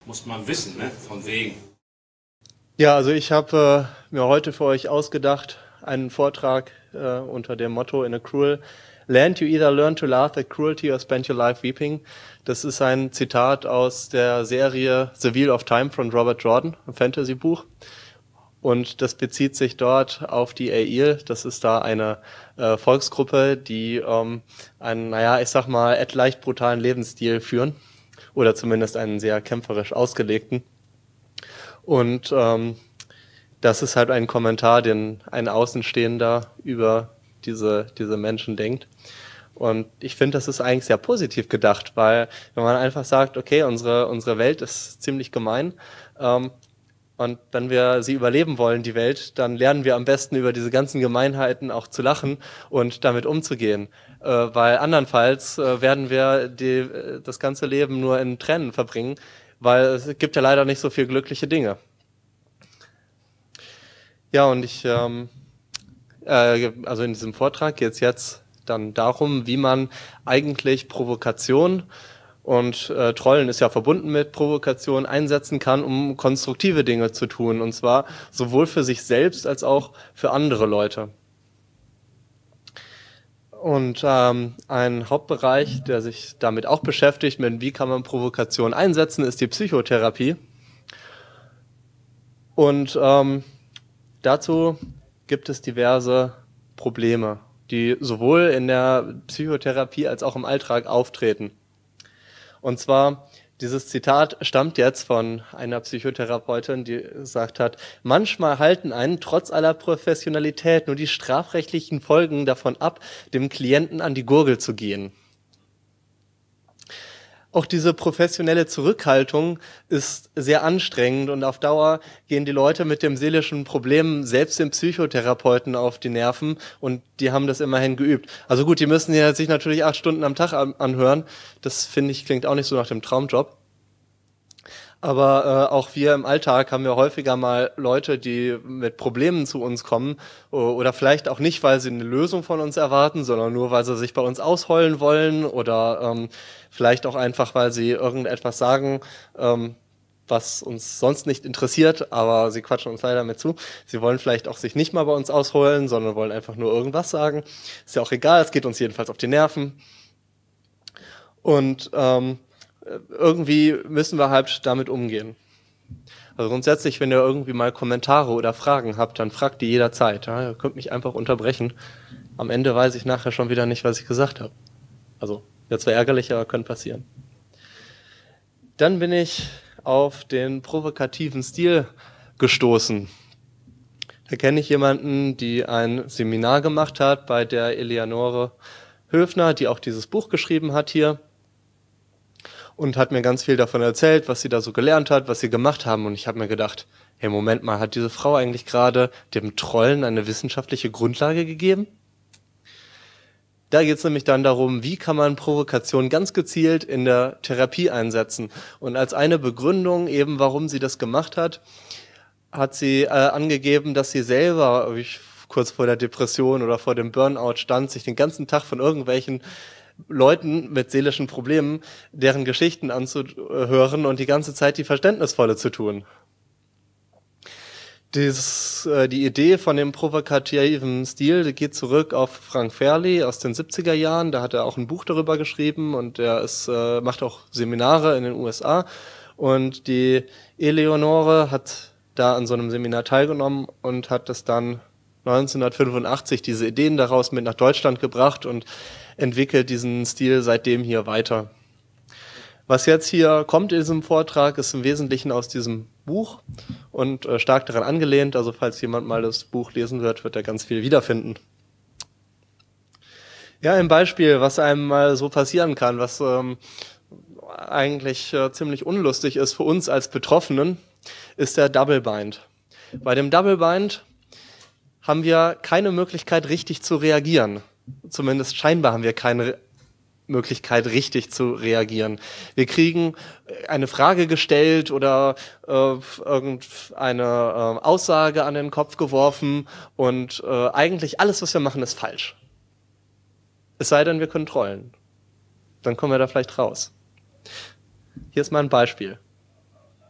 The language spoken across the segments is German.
Muss man wissen, ne? Von wegen. Ja, also ich habe mir heute für euch ausgedacht, einen Vortrag unter dem Motto In a Cruel Land you either learn to laugh at cruelty or spend your life weeping. Das ist ein Zitat aus der Serie The Wheel of Time von Robert Jordan, ein Fantasy-Buch. Und das bezieht sich dort auf die Ail. Das ist da eine Volksgruppe, die einen, naja, ich sag mal, leicht brutalen Lebensstil führen. Oder zumindest einen sehr kämpferisch ausgelegten. Und das ist halt ein Kommentar, den ein Außenstehender über diese Menschen denkt. Und ich finde, das ist eigentlich sehr positiv gedacht, weil wenn man einfach sagt, okay, unsere Welt ist ziemlich gemein, und wenn wir sie überleben wollen, die Welt, dann lernen wir am besten über diese ganzen Gemeinheiten auch zu lachen und damit umzugehen. Weil andernfalls werden wir das ganze Leben nur in Tränen verbringen, weil es gibt ja leider nicht so viel glückliche Dinge. Ja, und also in diesem Vortrag geht es jetzt dann darum, wie man eigentlich Provokation und Trollen ist ja verbunden mit Provokation einsetzen kann, um konstruktive Dinge zu tun. Und zwar sowohl für sich selbst als auch für andere Leute. Und ein Hauptbereich, der sich damit auch beschäftigt, mit wie kann man Provokation einsetzen, ist die Psychotherapie. Und dazu gibt es diverse Probleme, die sowohl in der Psychotherapie als auch im Alltag auftreten. Und zwar, dieses Zitat stammt jetzt von einer Psychotherapeutin, die gesagt hat, manchmal halten einen trotz aller Professionalität nur die strafrechtlichen Folgen davon ab, dem Klienten an die Gurgel zu gehen. Auch diese professionelle Zurückhaltung ist sehr anstrengend und auf Dauer gehen die Leute mit dem seelischen Problem selbst dem Psychotherapeuten auf die Nerven und die haben das immerhin geübt. Also gut, die müssen ja sich natürlich 8 Stunden am Tag anhören. Das finde ich klingt auch nicht so nach dem Traumjob. Aber auch wir im Alltag haben wir häufiger mal Leute, die mit Problemen zu uns kommen oder vielleicht auch nicht, weil sie eine Lösung von uns erwarten, sondern nur, weil sie sich bei uns ausheulen wollen oder vielleicht auch einfach, weil sie irgendetwas sagen, was uns sonst nicht interessiert, aber sie quatschen uns leider mit zu. Sie wollen vielleicht auch sich nicht mal bei uns ausheulen, sondern wollen einfach nur irgendwas sagen. Ist ja auch egal, es geht uns jedenfalls auf die Nerven. Und irgendwie müssen wir halt damit umgehen. Also grundsätzlich, wenn ihr irgendwie mal Kommentare oder Fragen habt, dann fragt die jederzeit. Ja? Ihr könnt mich einfach unterbrechen. Am Ende weiß ich nachher schon wieder nicht, was ich gesagt habe. Also, jetzt wäre ärgerlich, aber könnte passieren. Dann bin ich auf den provokativen Stil gestoßen. Da kenne ich jemanden, die ein Seminar gemacht hat bei der Eleonore Höfner, die auch dieses Buch geschrieben hat hier. Und hat mir ganz viel davon erzählt, was sie da so gelernt hat, was sie gemacht haben. Und ich habe mir gedacht, hey, Moment mal, hat diese Frau eigentlich gerade dem Trollen eine wissenschaftliche Grundlage gegeben? Da geht es nämlich dann darum, wie kann man Provokation ganz gezielt in der Therapie einsetzen. Und als eine Begründung eben, warum sie das gemacht hat, hat sie angegeben, dass sie selber kurz vor der Depression oder vor dem Burnout stand, sich den ganzen Tag von irgendwelchen Leuten mit seelischen Problemen, deren Geschichten anzuhören und die ganze Zeit die Verständnisvolle zu tun. Die Idee von dem provokativen Stil, die geht zurück auf Frank Fairley aus den 70er Jahren. Da hat er auch ein Buch darüber geschrieben und er macht auch Seminare in den USA. Und die Eleonore hat da an so einem Seminar teilgenommen und hat das dann 1985 diese Ideen daraus mit nach Deutschland gebracht und entwickelt diesen Stil seitdem hier weiter. Was jetzt hier kommt in diesem Vortrag, ist im Wesentlichen aus diesem Buch und stark daran angelehnt. Also falls jemand mal das Buch lesen wird, wird er ganz viel wiederfinden. Ja, ein Beispiel, was einem mal so passieren kann, was eigentlich ziemlich unlustig ist für uns als Betroffenen, ist der Double Bind. Bei dem Double Bind haben wir keine Möglichkeit, richtig zu reagieren. Zumindest scheinbar haben wir keine Möglichkeit, richtig zu reagieren. Wir kriegen eine Frage gestellt oder irgendeine Aussage an den Kopf geworfen und eigentlich alles, was wir machen, ist falsch. Es sei denn, wir können trollen. Dann kommen wir da vielleicht raus. Hier ist mal ein Beispiel.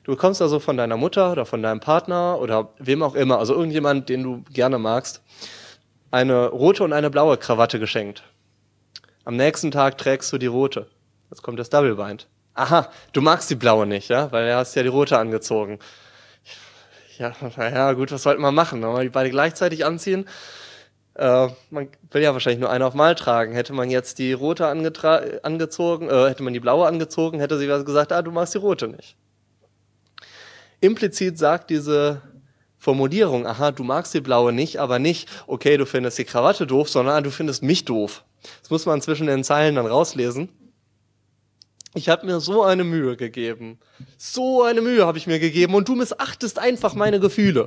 Du bekommst also von deiner Mutter oder von deinem Partner oder wem auch immer, also irgendjemand, den du gerne magst, eine rote und eine blaue Krawatte geschenkt. Am nächsten Tag trägst du die rote. Jetzt kommt das Double Bind. Aha, du magst die blaue nicht, ja, weil du hast ja die rote angezogen. Ja, naja, gut, was sollte man machen? Wollen wir die beide gleichzeitig anziehen? Man will ja wahrscheinlich nur eine auf Mal tragen. Hätte man jetzt die rote angezogen, hätte man die blaue angezogen, hätte sie gesagt, du magst die rote nicht. Implizit sagt diese Formulierung, aha, du magst die blaue nicht, aber nicht, okay, du findest die Krawatte doof, sondern du findest mich doof. Das muss man zwischen den Zeilen dann rauslesen. Ich habe mir so eine Mühe gegeben. So eine Mühe habe ich mir gegeben und du missachtest einfach meine Gefühle.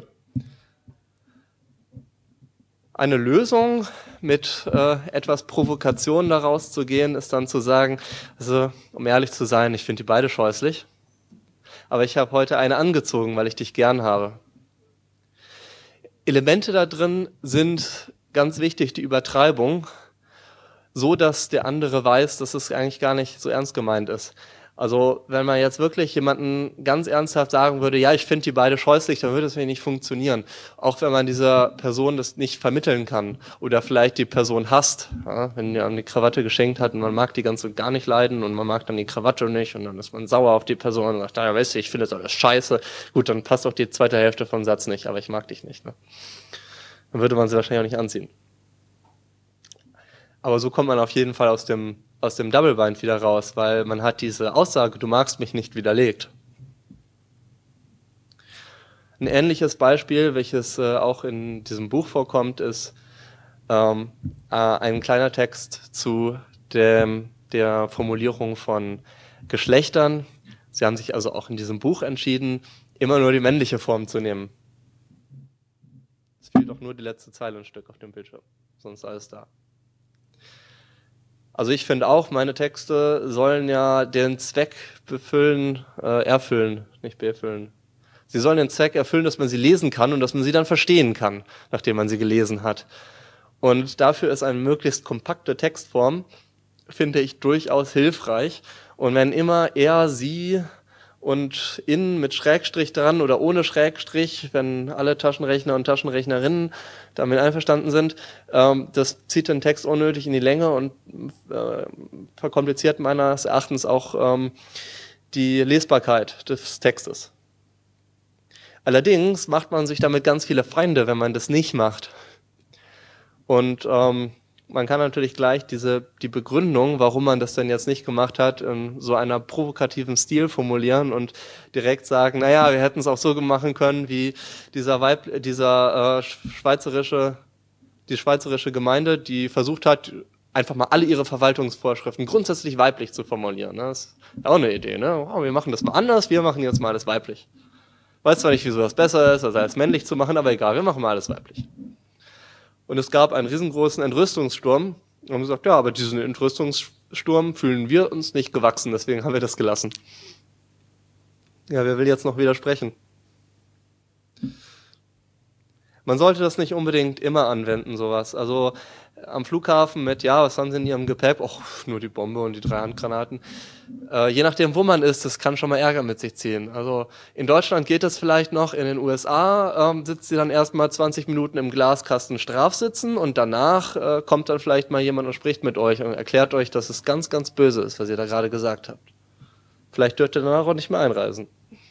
Eine Lösung mit etwas Provokation daraus zu gehen, ist dann zu sagen, also um ehrlich zu sein, ich finde die beide scheußlich, aber ich habe heute eine angezogen, weil ich dich gern habe. Elemente da drin sind ganz wichtig, die Übertreibung, so dass der andere weiß, dass es eigentlich gar nicht so ernst gemeint ist. Also wenn man jetzt wirklich jemanden ganz ernsthaft sagen würde, ja, ich finde die beide scheußlich, dann würde es nicht funktionieren. Auch wenn man dieser Person das nicht vermitteln kann oder vielleicht die Person hasst, ja, wenn die die Krawatte geschenkt hat und man mag die ganz und gar nicht leiden und man mag dann die Krawatte nicht und dann ist man sauer auf die Person und sagt, ja, weißt du, ich finde das alles scheiße. Gut, dann passt auch die zweite Hälfte vom Satz nicht, aber ich mag dich nicht. Ne? Dann würde man sie wahrscheinlich auch nicht anziehen. Aber so kommt man auf jeden Fall aus dem Double Bind wieder raus, weil man hat diese Aussage, du magst mich nicht, widerlegt. Ein ähnliches Beispiel, welches auch in diesem Buch vorkommt, ist ein kleiner Text zu der Formulierung von Geschlechtern. Sie haben sich also auch in diesem Buch entschieden, immer nur die männliche Form zu nehmen. Es fehlt auch nur die letzte Zeile ein Stück auf dem Bildschirm, sonst alles da. Also ich finde auch, meine Texte sollen ja den Zweck erfüllen, nicht befüllen. Sie sollen den Zweck erfüllen, dass man sie lesen kann und dass man sie dann verstehen kann, nachdem man sie gelesen hat. Und dafür ist eine möglichst kompakte Textform, finde ich, durchaus hilfreich. Und wenn immer er, sie und in mit Schrägstrich dran oder ohne Schrägstrich, wenn alle Taschenrechner und Taschenrechnerinnen damit einverstanden sind, das zieht den Text unnötig in die Länge und verkompliziert meines Erachtens auch die Lesbarkeit des Textes. Allerdings macht man sich damit ganz viele Feinde, wenn man das nicht macht. Und man kann natürlich gleich die Begründung, warum man das denn jetzt nicht gemacht hat, in so einer provokativen Stil formulieren und direkt sagen, naja, wir hätten es auch so machen können, wie die schweizerische Gemeinde, die versucht hat, einfach mal alle ihre Verwaltungsvorschriften grundsätzlich weiblich zu formulieren. Das ist auch eine Idee, ne? Oh, wir machen das mal anders, wir machen jetzt mal alles weiblich. Weiß zwar nicht, wieso das besser ist, als alles männlich zu machen, aber egal, wir machen mal alles weiblich. Und es gab einen riesengroßen Entrüstungssturm. Und haben gesagt, ja, aber diesen Entrüstungssturm fühlen wir uns nicht gewachsen, deswegen haben wir das gelassen. Ja, wer will jetzt noch widersprechen? Man sollte das nicht unbedingt immer anwenden, sowas. Also am Flughafen mit, ja, was haben Sie in Ihrem Gepäck? Och, nur die Bombe und die 3 Handgranaten. Je nachdem, wo man ist, das kann schon mal Ärger mit sich ziehen. Also in Deutschland geht das vielleicht noch, in den USA sitzt sie dann erstmal 20 Minuten im Glaskasten Strafsitzen und danach kommt dann vielleicht mal jemand und spricht mit euch und erklärt euch, dass es ganz, ganz böse ist, was ihr da gerade gesagt habt. Vielleicht dürft ihr danach auch nicht mehr einreisen.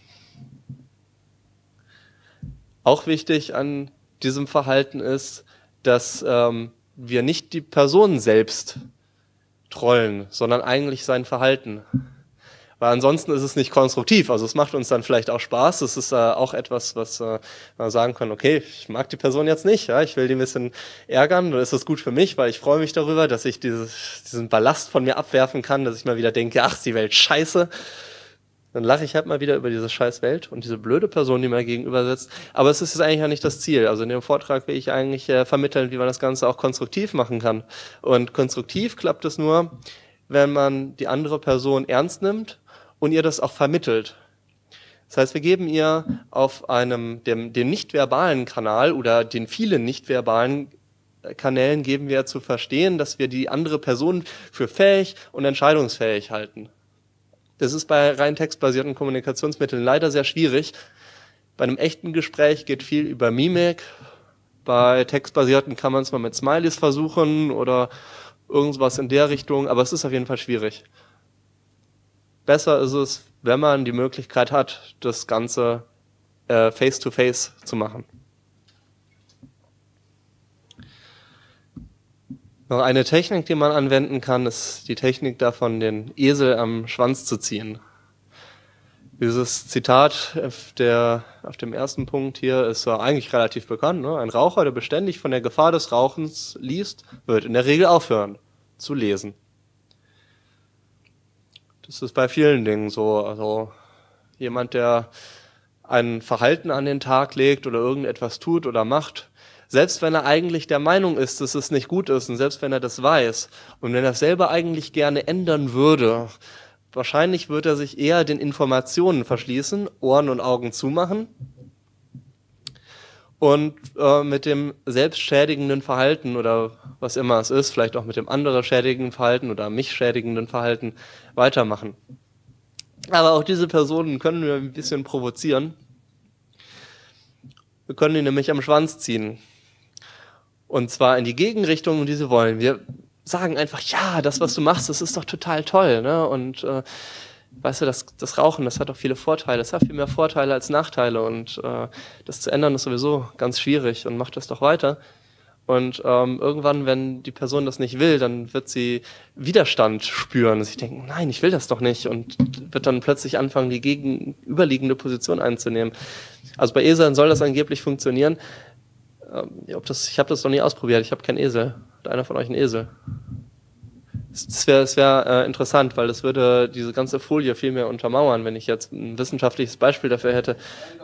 Auch wichtig an diesem Verhalten ist, dass wir nicht die Person selbst trollen, sondern eigentlich sein Verhalten. Weil ansonsten ist es nicht konstruktiv. Also es macht uns dann vielleicht auch Spaß. Es ist auch etwas, was man sagen kann, okay, ich mag die Person jetzt nicht, ja, ich will die ein bisschen ärgern, dann ist das gut für mich, weil ich freue mich darüber, dass ich diesen Ballast von mir abwerfen kann, dass ich mal wieder denke, ach, ist die Welt scheiße. Dann lache ich halt mal wieder über diese scheiß Welt und diese blöde Person, die mir gegenüber sitzt. Aber es ist jetzt eigentlich ja nicht das Ziel. Also in dem Vortrag will ich eigentlich vermitteln, wie man das Ganze auch konstruktiv machen kann. Und konstruktiv klappt es nur, wenn man die andere Person ernst nimmt und ihr das auch vermittelt. Das heißt, wir geben ihr auf dem nicht-verbalen Kanal oder den vielen nicht-verbalen Kanälen geben wir zu verstehen, dass wir die andere Person für fähig und entscheidungsfähig halten. Das ist bei rein textbasierten Kommunikationsmitteln leider sehr schwierig. Bei einem echten Gespräch geht viel über Mimik. Bei textbasierten kann man es mal mit Smileys versuchen oder irgendwas in der Richtung, aber es ist auf jeden Fall schwierig. Besser ist es, wenn man die Möglichkeit hat, das Ganze face-to-face zu machen. Noch eine Technik, die man anwenden kann, ist die Technik davon, den Esel am Schwanz zu ziehen. Dieses Zitat auf dem ersten Punkt hier ist eigentlich relativ bekannt. Ne? Ein Raucher, der beständig von der Gefahr des Rauchens liest, wird in der Regel aufhören zu lesen. Das ist bei vielen Dingen so. Also jemand, der ein Verhalten an den Tag legt oder irgendetwas tut oder macht, selbst wenn er eigentlich der Meinung ist, dass es nicht gut ist und selbst wenn er das weiß und wenn er es selber eigentlich gerne ändern würde, wahrscheinlich wird er sich eher den Informationen verschließen, Ohren und Augen zumachen und mit dem selbstschädigenden Verhalten oder was immer es ist, vielleicht auch mit dem andere schädigenden Verhalten oder mich schädigenden Verhalten weitermachen. Aber auch diese Personen können wir ein bisschen provozieren. Wir können ihn nämlich am Schwanz ziehen. Und zwar in die Gegenrichtung, in die sie wollen. Wir sagen einfach, ja, das, was du machst, das ist doch total toll. Ne? Und weißt du, das Rauchen, das hat doch viele Vorteile. Es hat viel mehr Vorteile als Nachteile. Und das zu ändern ist sowieso ganz schwierig und macht das doch weiter. Und irgendwann, wenn die Person das nicht will, dann wird sie Widerstand spüren. Und sich denken, nein, ich will das doch nicht. Und wird dann plötzlich anfangen, die gegenüberliegende Position einzunehmen. Also bei Eseln soll das angeblich funktionieren. Ich habe das noch nie ausprobiert. Ich habe keinen Esel. Hat einer von euch einen Esel? Das wär interessant, weil das würde diese ganze Folie viel mehr untermauern, wenn ich jetzt ein wissenschaftliches Beispiel dafür hätte.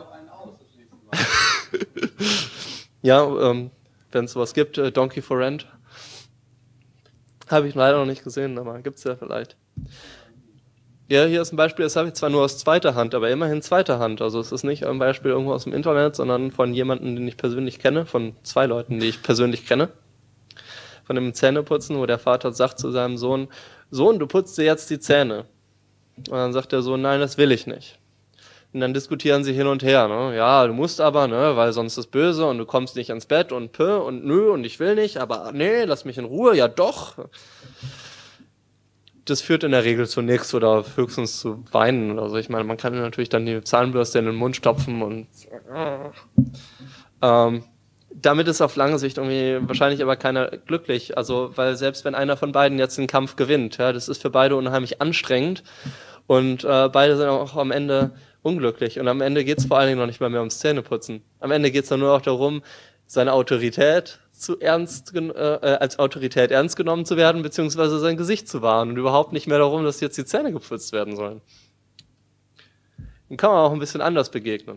Ja, wenn es sowas gibt, Donkey for Rent. Habe ich leider noch nicht gesehen, aber gibt es ja vielleicht. Ja, hier ist ein Beispiel, das habe ich zwar nur aus zweiter Hand, aber immerhin zweiter Hand. Also es ist nicht ein Beispiel irgendwo aus dem Internet, sondern von jemandem, den ich persönlich kenne, von 2 Leuten, die ich persönlich kenne. Von dem Zähneputzen, wo der Vater sagt zu seinem Sohn, Sohn, du putzt dir jetzt die Zähne. Und dann sagt der Sohn, nein, das will ich nicht. Und dann diskutieren sie hin und her. Ne? Ja, du musst aber, ne, weil sonst ist böse und du kommst nicht ins Bett und und nö und ich will nicht, aber nee, lass mich in Ruhe, ja doch. Das führt in der Regel zu nichts oder höchstens zu Weinen. Also ich meine, man kann natürlich dann die Zahnbürste in den Mund stopfen und damit ist auf lange Sicht irgendwie wahrscheinlich aber keiner glücklich. Also weil selbst wenn einer von beiden jetzt den Kampf gewinnt, ja, das ist für beide unheimlich anstrengend und beide sind auch am Ende unglücklich. Und am Ende geht es vor allen Dingen noch nicht mal mehr ums Zähneputzen. Am Ende geht es dann nur auch darum, seine Autorität als Autorität ernst genommen zu werden, beziehungsweise sein Gesicht zu wahren und überhaupt nicht mehr darum, dass jetzt die Zähne geputzt werden sollen. Dann kann man auch ein bisschen anders begegnen.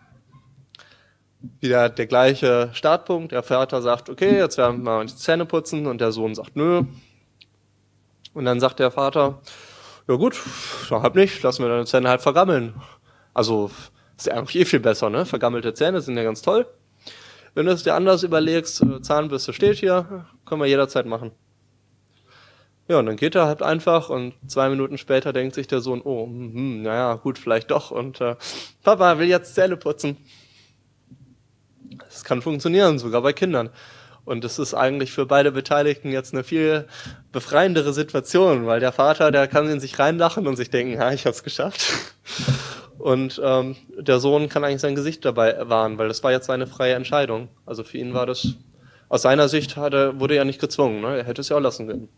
Wieder der gleiche Startpunkt, der Vater sagt, okay, jetzt werden wir mal die Zähne putzen und der Sohn sagt, nö. Und dann sagt der Vater, ja gut, dann halt nicht, lassen wir deine Zähne halt vergammeln. Also ist ja eigentlich viel besser, ne? Vergammelte Zähne sind ja ganz toll. Wenn du es dir anders überlegst, Zahnbürste steht hier, können wir jederzeit machen. Ja, und dann geht er halt einfach und 2 Minuten später denkt sich der Sohn, oh, naja, gut, vielleicht doch. Und Papa will jetzt Zähne putzen. Das kann funktionieren, sogar bei Kindern. Und das ist eigentlich für beide Beteiligten jetzt eine viel befreiendere Situation, weil der Vater, der kann in sich reinlachen und sich denken, ja, ich hab's geschafft. Und der Sohn kann eigentlich sein Gesicht dabei wahren, weil das war jetzt seine freie Entscheidung. Also für ihn war das, aus seiner Sicht wurde er nicht gezwungen, ne? Er hätte es ja auch lassen können.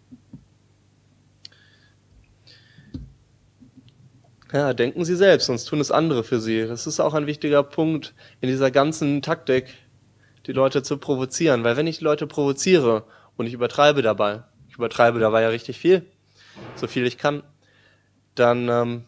Ja, denken Sie selbst, sonst tun es andere für Sie. Das ist auch ein wichtiger Punkt in dieser ganzen Taktik, die Leute zu provozieren. Weil wenn ich die Leute provoziere und ich übertreibe dabei ja richtig viel, so viel ich kann, dann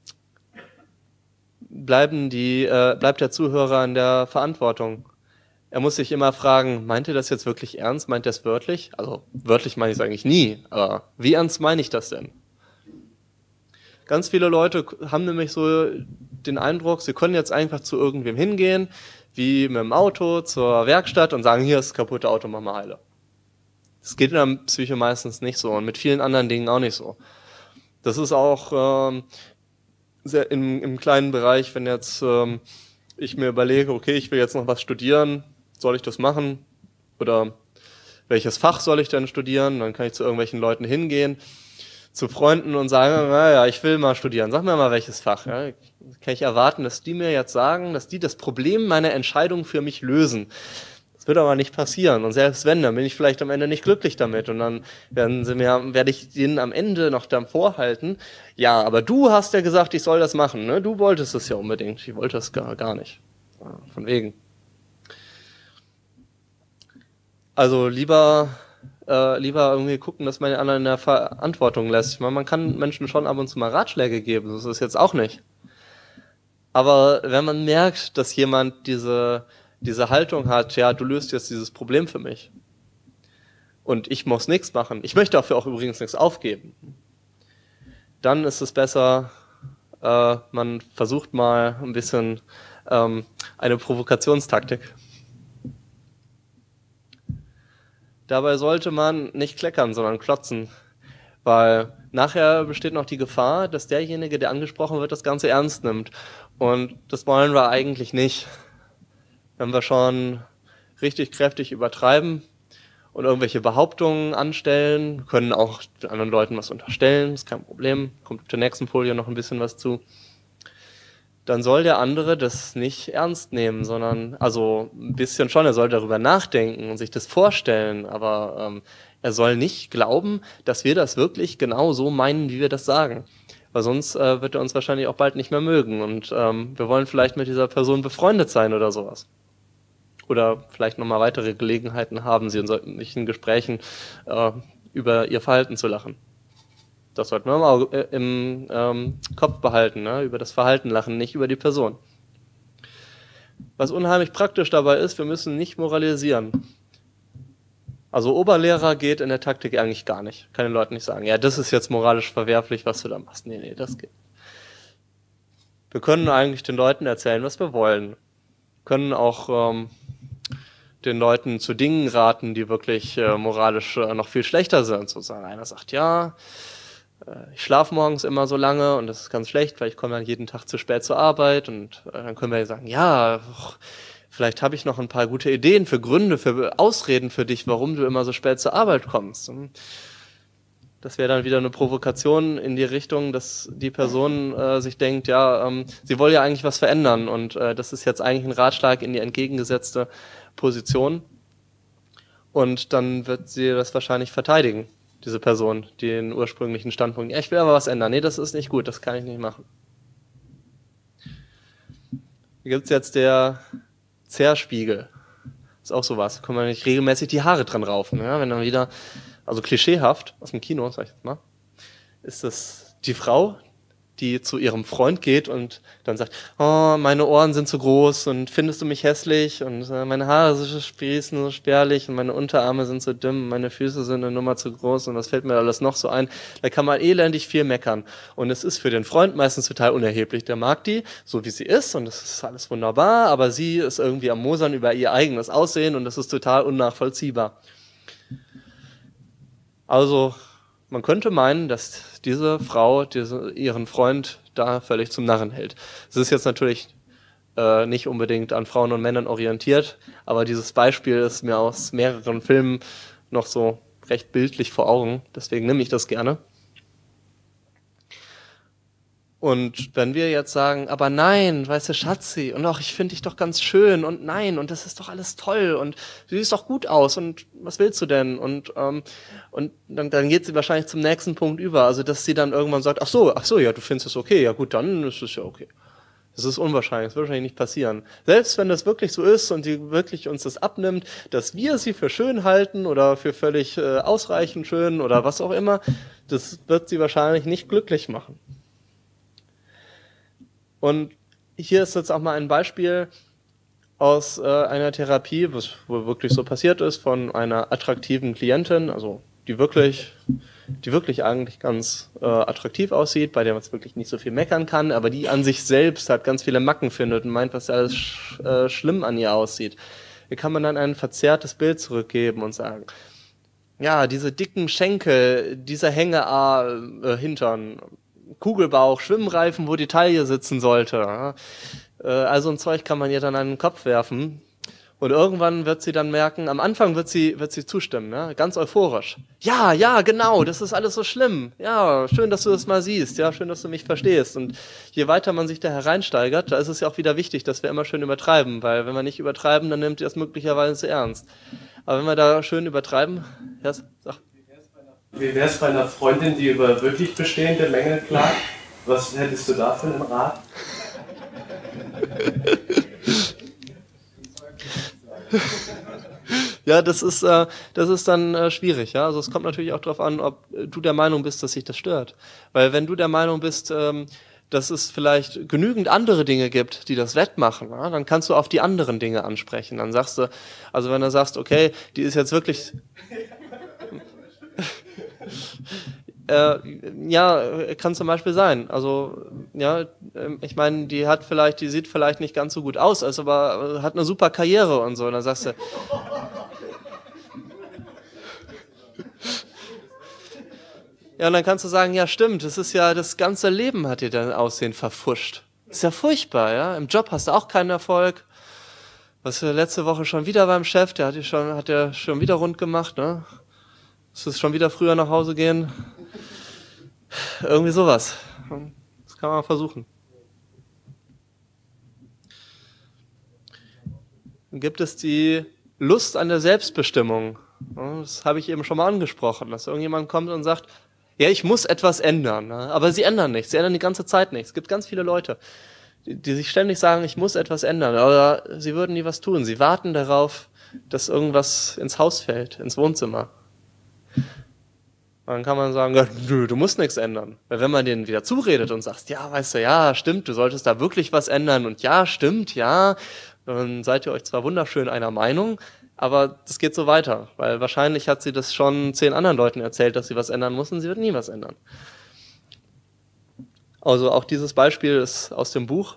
bleibt der Zuhörer in der Verantwortung. Er muss sich immer fragen, meint er das jetzt wirklich ernst? Meint er es wörtlich? Also wörtlich meine ich es eigentlich nie, aber wie ernst meine ich das denn? Ganz viele Leute haben nämlich so den Eindruck, sie können jetzt einfach zu irgendwem hingehen, wie mit dem Auto zur Werkstatt und sagen, hier ist das kaputte Auto, mach mal heile. Das geht in der Psyche meistens nicht so und mit vielen anderen Dingen auch nicht so. Das ist auch sehr im kleinen Bereich, wenn jetzt ich mir überlege, okay, ich will jetzt noch was studieren, soll ich das machen? Oder welches Fach soll ich denn studieren? Dann kann ich zu irgendwelchen Leuten hingehen, zu Freunden und sagen, naja, ich will mal studieren, sag mir mal welches Fach. Ja? Kann ich erwarten, dass die mir jetzt sagen, dass die das Problem meiner Entscheidung für mich lösen. Das wird aber nicht passieren. Und selbst wenn, dann bin ich vielleicht am Ende nicht glücklich damit. Und dann werde ich denen am Ende noch dann vorhalten, ja, aber du hast ja gesagt, ich soll das machen. Ne? Du wolltest es ja unbedingt. Ich wollte es gar nicht. Ja, von wegen. Also lieber irgendwie gucken, dass man den anderen in der Verantwortung lässt. Ich meine, man kann Menschen schon ab und zu mal Ratschläge geben. Das ist jetzt auch nicht. Aber wenn man merkt, dass jemand diese Haltung hat, ja, du löst jetzt dieses Problem für mich und ich muss nichts machen, ich möchte dafür auch übrigens nichts aufgeben, dann ist es besser, man versucht mal ein bisschen eine Provokationstaktik. Dabei sollte man nicht kleckern, sondern klotzen, weil nachher besteht noch die Gefahr, dass derjenige, der angesprochen wird, das Ganze ernst nimmt. Und das wollen wir eigentlich nicht. Wenn wir schon richtig kräftig übertreiben und irgendwelche Behauptungen anstellen, können auch anderen Leuten was unterstellen, ist kein Problem, kommt auf der nächsten Folie noch ein bisschen was zu, dann soll der andere das nicht ernst nehmen, sondern, also ein bisschen schon, er soll darüber nachdenken und sich das vorstellen, aber er soll nicht glauben, dass wir das wirklich genau so meinen, wie wir das sagen. Weil sonst wird er uns wahrscheinlich auch bald nicht mehr mögen und wir wollen vielleicht mit dieser Person befreundet sein oder sowas. Oder vielleicht nochmal weitere Gelegenheiten haben, sie in solchen Gesprächen über ihr Verhalten zu lachen. Das sollten wir mal im Kopf behalten, ne? Über das Verhalten lachen, nicht über die Person. Was unheimlich praktisch dabei ist, wir müssen nicht moralisieren. Also Oberlehrer geht in der Taktik eigentlich gar nicht. Kann den Leuten nicht sagen, ja, das ist jetzt moralisch verwerflich, was du da machst. Nee, das geht. Wir können eigentlich den Leuten erzählen, was wir wollen. Wir können auch den Leuten zu Dingen raten, die wirklich moralisch noch viel schlechter sind. Sozusagen einer sagt, ja, ich schlafe morgens immer so lange und das ist ganz schlecht, weil ich komme dann jeden Tag zu spät zur Arbeit und dann können wir sagen, ja, vielleicht habe ich noch ein paar gute Ideen für Gründe, für Ausreden für dich, warum du immer so spät zur Arbeit kommst. Und das wäre dann wieder eine Provokation in die Richtung, dass die Person sich denkt, ja, sie will ja eigentlich was verändern und das ist jetzt eigentlich ein Ratschlag in die entgegengesetzte Position und dann wird sie das wahrscheinlich verteidigen, diese Person, die den ursprünglichen Standpunkt, ja, ich will aber was ändern, nee, das ist nicht gut, das kann ich nicht machen. Hier gibt es jetzt der Zerspiegel, ist auch sowas, da kann man nicht regelmäßig die Haare dran raufen, ja? Wenn dann wieder, also klischeehaft, aus dem Kino, sag ich jetzt mal, ist das die Frau, die zu ihrem Freund geht und dann sagt, oh, meine Ohren sind zu groß und findest du mich hässlich und meine Haare sprießen so spärlich und meine Unterarme sind so dünn, meine Füße sind eine Nummer zu groß und was fällt mir alles noch so ein? Da kann man elendig viel meckern und es ist für den Freund meistens total unerheblich. Der mag die, so wie sie ist und das ist alles wunderbar, aber sie ist irgendwie am Mosern über ihr eigenes Aussehen und das ist total unnachvollziehbar. Also man könnte meinen, dass diese Frau ihren Freund da völlig zum Narren hält. Es ist jetzt natürlich nicht unbedingt an Frauen und Männern orientiert, aber dieses Beispiel ist mir aus mehreren Filmen noch so recht bildlich vor Augen, deswegen nehme ich das gerne. Und wenn wir jetzt sagen, aber nein, weißt du, Schatzi, und auch ich finde dich doch ganz schön und nein, und das ist doch alles toll und du siehst doch gut aus und was willst du denn? Und dann geht sie wahrscheinlich zum nächsten Punkt über, also dass sie dann irgendwann sagt, ach so, ja, du findest es okay, ja gut, dann ist es ja okay. Das ist unwahrscheinlich, das wird wahrscheinlich nicht passieren. Selbst wenn das wirklich so ist und sie wirklich uns das abnimmt, dass wir sie für schön halten oder für völlig ausreichend schön oder was auch immer, das wird sie wahrscheinlich nicht glücklich machen. Und hier ist jetzt auch mal ein Beispiel aus einer Therapie, was wohl wirklich so passiert ist, von einer attraktiven Klientin, also die wirklich eigentlich ganz attraktiv aussieht, bei der man wirklich nicht so viel meckern kann, aber die an sich selbst halt ganz viele Macken findet und meint, was alles schlimm an ihr aussieht. Hier kann man dann ein verzerrtes Bild zurückgeben und sagen, ja, diese dicken Schenkel, dieser Hänge-Hintern, Kugelbauch, Schwimmreifen, wo die Taille sitzen sollte. Ja. Also ein Zeug kann man ihr dann an den Kopf werfen. Und irgendwann wird sie dann merken, am Anfang wird sie zustimmen, ne? Ganz euphorisch. Ja, ja, genau, das ist alles so schlimm. Ja, schön, dass du das mal siehst. Ja, schön, dass du mich verstehst. Und je weiter man sich da hereinsteigert, da ist es ja auch wieder wichtig, dass wir immer schön übertreiben. Weil wenn wir nicht übertreiben, dann nimmt ihr es möglicherweise zu ernst. Aber wenn wir da schön übertreiben, ja, sag. Wie wäre es bei einer Freundin, die über wirklich bestehende Mängel klagt? Was hättest du da für einen Rat? Ja, das ist dann schwierig. Ja? Also es kommt natürlich auch darauf an, ob du der Meinung bist, dass sich das stört. Weil wenn du der Meinung bist, dass es vielleicht genügend andere Dinge gibt, die das wettmachen, ja, dann kannst du auf die anderen Dinge ansprechen. Dann sagst du, also wenn du sagst, okay, die ist jetzt wirklich... ja, kann zum Beispiel sein. Also, ja, ich meine, die sieht vielleicht nicht ganz so gut aus, ist aber hat eine super Karriere und so. Und dann sagst du, ja, und dann kannst du sagen, ja, stimmt, das ganze Leben hat dir dein Aussehen verpfuscht. Ist ja furchtbar, ja. Im Job hast du auch keinen Erfolg. Was wir letzte Woche schon wieder beim Chef, hat ja schon wieder rund gemacht, ne? Musst du schon wieder früher nach Hause gehen? Irgendwie sowas. Das kann man versuchen. Dann gibt es die Lust an der Selbstbestimmung. Das habe ich eben schon mal angesprochen, dass irgendjemand kommt und sagt, ja, ich muss etwas ändern. Aber sie ändern nichts, sie ändern die ganze Zeit nichts. Es gibt ganz viele Leute, die sich ständig sagen, ich muss etwas ändern. Aber sie würden nie was tun. Sie warten darauf, dass irgendwas ins Haus fällt, ins Wohnzimmer. Dann kann man sagen, ja, nö, du musst nichts ändern. Weil wenn man denen wieder zuredet und sagt, ja, weißt du, ja, stimmt, du solltest da wirklich was ändern und ja, stimmt, ja, dann seid ihr euch zwar wunderschön einer Meinung, aber das geht so weiter. Weil wahrscheinlich hat sie das schon 10 anderen Leuten erzählt, dass sie was ändern muss und sie wird nie was ändern. Also auch dieses Beispiel ist aus dem Buch.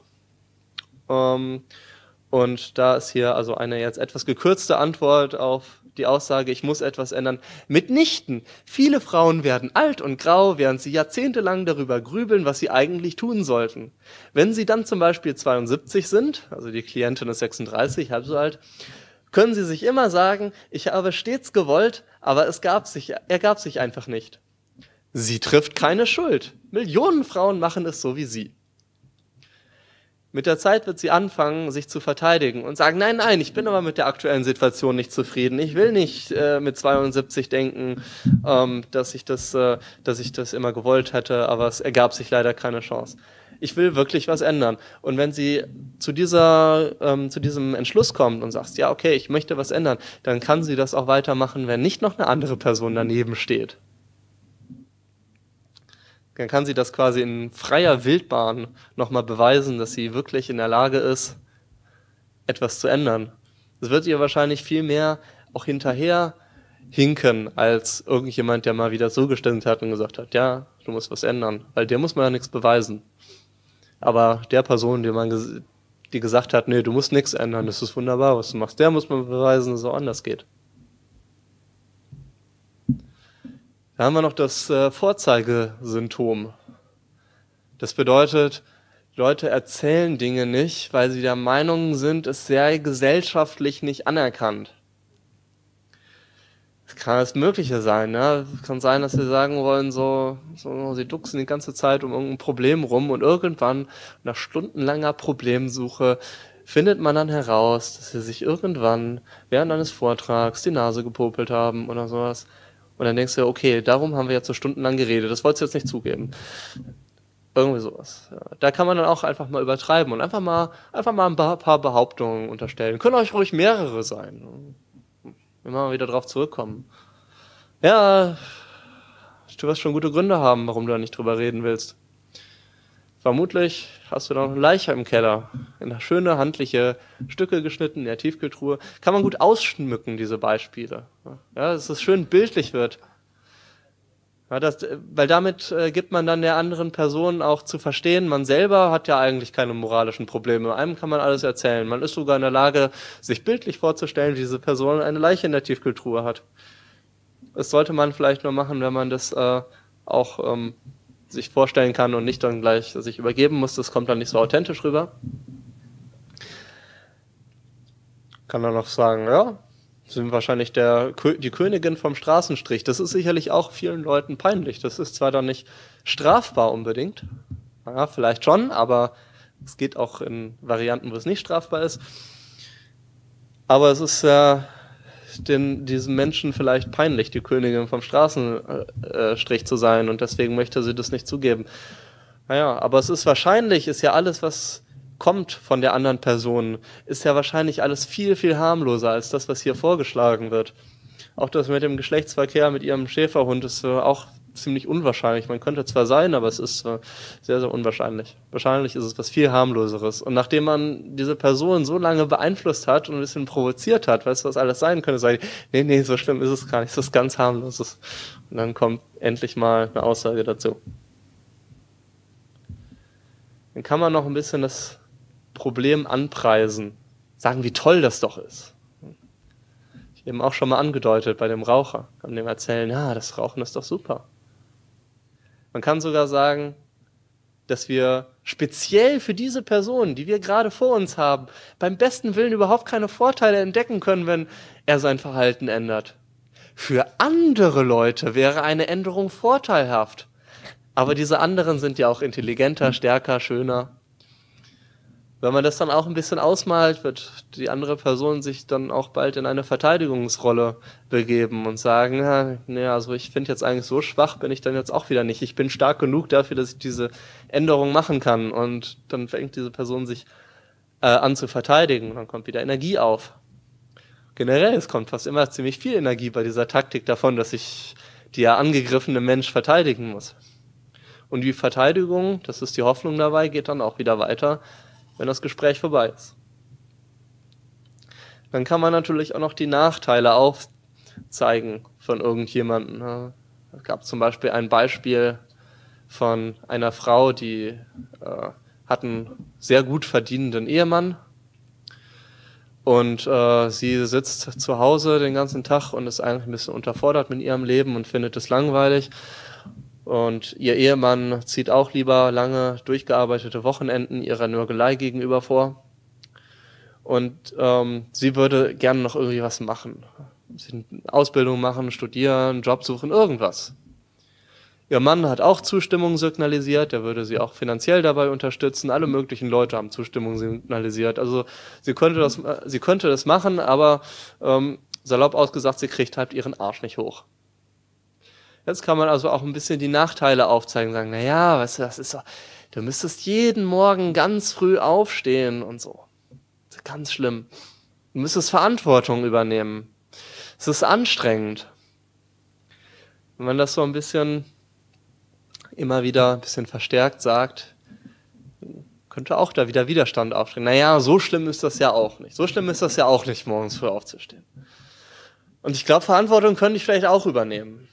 Und da ist hier also eine jetzt etwas gekürzte Antwort auf die Aussage, ich muss etwas ändern. Mitnichten. Viele Frauen werden alt und grau, während sie jahrzehntelang darüber grübeln, was sie eigentlich tun sollten. Wenn sie dann zum Beispiel 72 sind, also die Klientin ist 36, halb so alt, können sie sich immer sagen, ich habe stets gewollt, aber ergab sich einfach nicht. Sie trifft keine Schuld. Millionen Frauen machen es so wie sie. Mit der Zeit wird sie anfangen, sich zu verteidigen und sagen, nein, nein, ich bin aber mit der aktuellen Situation nicht zufrieden. Ich will nicht mit 72 denken, dass ich das immer gewollt hätte, aber es ergab sich leider keine Chance. Ich will wirklich was ändern. Und wenn sie zu diesem Entschluss kommt und sagt, ja, okay, ich möchte was ändern, dann kann sie das auch weitermachen, wenn nicht noch eine andere Person daneben steht. Dann kann sie das quasi in freier Wildbahn nochmal beweisen, dass sie wirklich in der Lage ist, etwas zu ändern. Das wird ihr wahrscheinlich viel mehr auch hinterher hinken, als irgendjemand, der mal wieder so gestimmt hat und gesagt hat, ja, du musst was ändern. Weil der muss man ja nichts beweisen. Aber der Person, die gesagt hat, nee, du musst nichts ändern, das ist wunderbar, was du machst, der muss man beweisen, dass es auch anders geht. Da haben wir noch das Vorzeigesymptom. Das bedeutet, Leute erzählen Dinge nicht, weil sie der Meinung sind, es sei gesellschaftlich nicht anerkannt. Das kann alles Mögliche sein. Ne? Es kann sein, dass sie sagen wollen, sie ducksen die ganze Zeit um irgendein Problem rum und irgendwann, nach stundenlanger Problemsuche, findet man dann heraus, dass sie sich irgendwann während eines Vortrags die Nase gepopelt haben oder sowas. Und dann denkst du, okay, darum haben wir jetzt so stundenlang geredet, das wolltest du jetzt nicht zugeben. Irgendwie sowas. Ja, da kann man dann auch einfach mal übertreiben und einfach mal ein paar Behauptungen unterstellen. Können euch ruhig mehrere sein. Wenn wir mal wieder drauf zurückkommen. Ja, du wirst schon gute Gründe haben, warum du da nicht drüber reden willst. Vermutlich hast du noch eine Leiche im Keller. In schöne, handliche Stücke geschnitten in der Tiefkühltruhe. Kann man gut ausschmücken, diese Beispiele. Ja, dass es schön bildlich wird. Ja, weil damit gibt man dann der anderen Person auch zu verstehen, man selber hat ja eigentlich keine moralischen Probleme. Einem kann man alles erzählen. Man ist sogar in der Lage, sich bildlich vorzustellen, wie diese Person eine Leiche in der Tiefkühltruhe hat. Das sollte man vielleicht nur machen, wenn man das auch sich vorstellen kann und nicht dann gleich sich übergeben muss. Das kommt dann nicht so authentisch rüber. Kann dann noch sagen, ja, sind wahrscheinlich die Königin vom Straßenstrich. Das ist sicherlich auch vielen Leuten peinlich. Das ist zwar dann nicht strafbar unbedingt, ja, vielleicht schon, aber es geht auch in Varianten, wo es nicht strafbar ist. Aber es ist ja diesem Menschen vielleicht peinlich, die Königin vom Straßenstrich zu sein, und deswegen möchte sie das nicht zugeben. Naja, aber es ist wahrscheinlich, ist ja alles, was kommt von der anderen Person, ist ja wahrscheinlich alles viel, viel harmloser als das, was hier vorgeschlagen wird. Auch das mit dem Geschlechtsverkehr mit ihrem Schäferhund ist auch ziemlich unwahrscheinlich. Man könnte zwar sein, aber es ist sehr, sehr unwahrscheinlich. Wahrscheinlich ist es was viel harmloseres. Und nachdem man diese Person so lange beeinflusst hat und ein bisschen provoziert hat, weißt du, was alles sein könnte, sage ich, nee, so schlimm ist es gar nicht, das ist ganz harmloses. Und dann kommt endlich mal eine Aussage dazu. Dann kann man noch ein bisschen das Problem anpreisen, sagen, wie toll das doch ist. Ich eben auch schon mal angedeutet bei dem Raucher, kann dem erzählen, ja, das Rauchen ist doch super. Man kann sogar sagen, dass wir speziell für diese Person, die wir gerade vor uns haben, beim besten Willen überhaupt keine Vorteile entdecken können, wenn er sein Verhalten ändert. Für andere Leute wäre eine Änderung vorteilhaft. Aber diese anderen sind ja auch intelligenter, stärker, schöner. Wenn man das dann auch ein bisschen ausmalt, wird die andere Person sich dann auch bald in eine Verteidigungsrolle begeben und sagen, ja, nee, also ich finde jetzt eigentlich so schwach bin ich dann jetzt auch wieder nicht. Ich bin stark genug dafür, dass ich diese Änderung machen kann. Und dann fängt diese Person sich an zu verteidigen und dann kommt wieder Energie auf. Generell, es kommt fast immer ziemlich viel Energie bei dieser Taktik davon, dass sich der angegriffene Mensch verteidigen muss. Und die Verteidigung, das ist die Hoffnung dabei, geht dann auch wieder weiter, wenn das Gespräch vorbei ist. Dann kann man natürlich auch noch die Nachteile aufzeigen von irgendjemandem. Es gab zum Beispiel ein Beispiel von einer Frau, die hat einen sehr gut verdienenden Ehemann und sie sitzt zu Hause den ganzen Tag und ist eigentlich ein bisschen unterfordert mit ihrem Leben und findet es langweilig. Und ihr Ehemann zieht auch lieber lange durchgearbeitete Wochenenden ihrer Nörgelei gegenüber vor. Und sie würde gerne noch irgendwie was machen. Ausbildung machen, studieren, Job suchen, irgendwas. Ihr Mann hat auch Zustimmung signalisiert, er würde sie auch finanziell dabei unterstützen. Alle möglichen Leute haben Zustimmung signalisiert. Also sie könnte das machen, aber salopp ausgesagt, sie kriegt halt ihren Arsch nicht hoch. Jetzt kann man also auch ein bisschen die Nachteile aufzeigen, sagen, naja, weißt du, das ist so, du müsstest jeden Morgen ganz früh aufstehen und so. Das ist ganz schlimm. Du müsstest Verantwortung übernehmen. Es ist anstrengend. Wenn man das so ein bisschen immer wieder ein bisschen verstärkt sagt, könnte auch da wieder Widerstand aufstehen. Naja, so schlimm ist das ja auch nicht. So schlimm ist das ja auch nicht, morgens früh aufzustehen. Und ich glaube, Verantwortung könnte ich vielleicht auch übernehmen.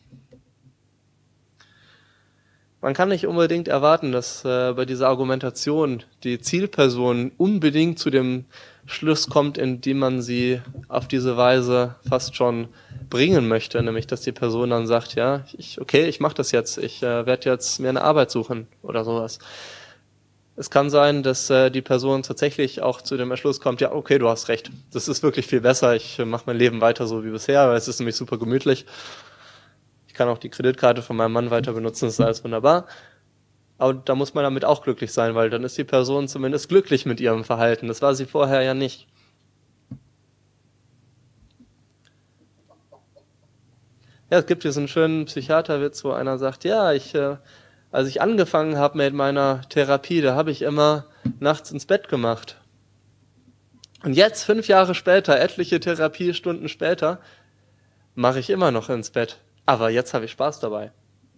Man kann nicht unbedingt erwarten, dass bei dieser Argumentation die Zielperson unbedingt zu dem Schluss kommt, in dem man sie auf diese Weise fast schon bringen möchte, nämlich dass die Person dann sagt, ja, ich mache das jetzt, ich werde jetzt mir eine Arbeit suchen oder sowas. Es kann sein, dass die Person tatsächlich auch zu dem Entschluss kommt, ja, okay, du hast recht, das ist wirklich viel besser, ich mache mein Leben weiter so wie bisher, weil es ist nämlich super gemütlich. Ich kann auch die Kreditkarte von meinem Mann weiter benutzen, das ist alles wunderbar. Aber da muss man damit auch glücklich sein, weil dann ist die Person zumindest glücklich mit ihrem Verhalten. Das war sie vorher ja nicht. Ja, es gibt hier so einen schönen Psychiaterwitz, wo einer sagt, ja, als ich angefangen habe mit meiner Therapie, da habe ich immer nachts ins Bett gemacht. Und jetzt, 5 Jahre später, etliche Therapiestunden später, mache ich immer noch ins Bett. Aber jetzt habe ich Spaß dabei.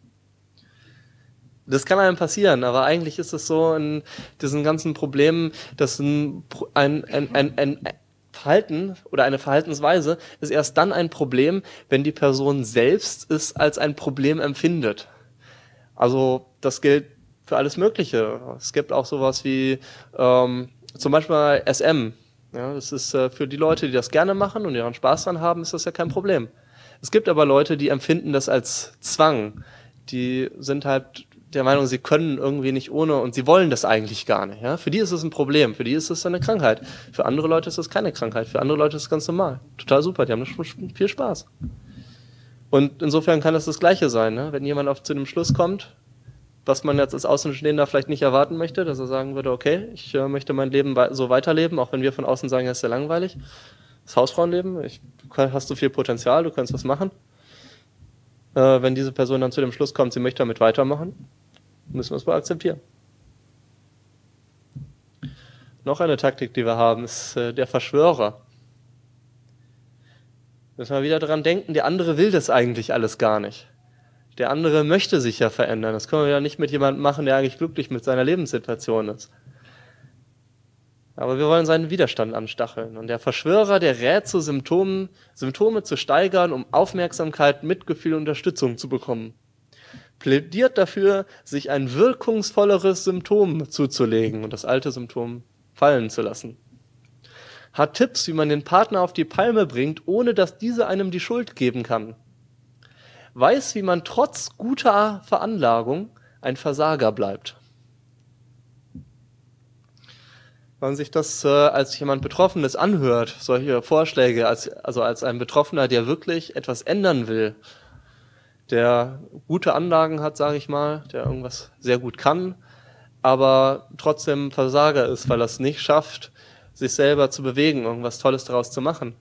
Das kann einem passieren, aber eigentlich ist es so in diesen ganzen Problemen, dass ein Verhalten oder eine Verhaltensweise ist erst dann ein Problem, wenn die Person selbst es als ein Problem empfindet. Also das gilt für alles Mögliche. Es gibt auch sowas wie zum Beispiel SM. Ja, das ist für die Leute, die das gerne machen und ihren Spaß dran haben, ist das ja kein Problem. Es gibt aber Leute, die empfinden das als Zwang. Die sind halt der Meinung, sie können irgendwie nicht ohne und sie wollen das eigentlich gar nicht. Ja? Für die ist es ein Problem, für die ist es eine Krankheit. Für andere Leute ist es keine Krankheit, für andere Leute ist es ganz normal. Total super, die haben schon viel Spaß. Und insofern kann das Gleiche sein, ne? Wenn jemand zu dem Schluss kommt, was man jetzt als Außenstehender vielleicht nicht erwarten möchte, dass er sagen würde, okay, ich möchte mein Leben so weiterleben, auch wenn wir von außen sagen, das ist ja langweilig. Das Hausfrauenleben, du hast so viel Potenzial, du kannst was machen. Wenn diese Person dann zu dem Schluss kommt, sie möchte damit weitermachen, müssen wir es wohl akzeptieren. Noch eine Taktik, die wir haben, ist der Verschwörer. Müssen wir wieder daran denken, der andere will das eigentlich alles gar nicht. Der andere möchte sich ja verändern. Das können wir ja nicht mit jemandem machen, der eigentlich glücklich mit seiner Lebenssituation ist. Aber wir wollen seinen Widerstand anstacheln. Und der Verschwörer, der rät zu Symptome zu steigern, um Aufmerksamkeit, Mitgefühl und Unterstützung zu bekommen. Plädiert dafür, sich ein wirkungsvolleres Symptom zuzulegen und das alte Symptom fallen zu lassen. Hat Tipps, wie man den Partner auf die Palme bringt, ohne dass dieser einem die Schuld geben kann. Weiß, wie man trotz guter Veranlagung ein Versager bleibt. Wenn man sich das als jemand Betroffenes anhört, solche Vorschläge, als ein Betroffener, der wirklich etwas ändern will, der gute Anlagen hat, sage ich mal, der irgendwas sehr gut kann, aber trotzdem Versager ist, weil er es nicht schafft, sich selber zu bewegen, irgendwas Tolles daraus zu machen.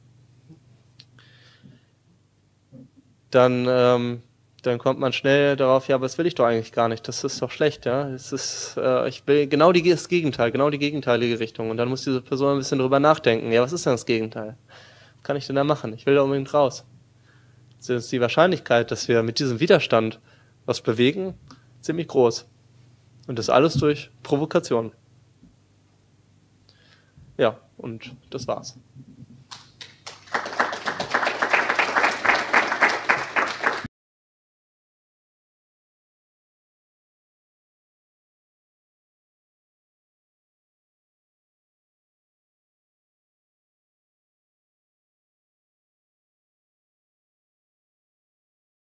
Dann kommt man schnell darauf, ja, aber das will ich doch eigentlich gar nicht, das ist doch schlecht, ja. Ich will genau das Gegenteil, genau die gegenteilige Richtung. Und dann muss diese Person ein bisschen drüber nachdenken, ja, was ist denn das Gegenteil? Was kann ich denn da machen? Ich will da unbedingt raus. Das ist die Wahrscheinlichkeit, dass wir mit diesem Widerstand was bewegen, ziemlich groß. Und das alles durch Provokation. Ja, und das war's.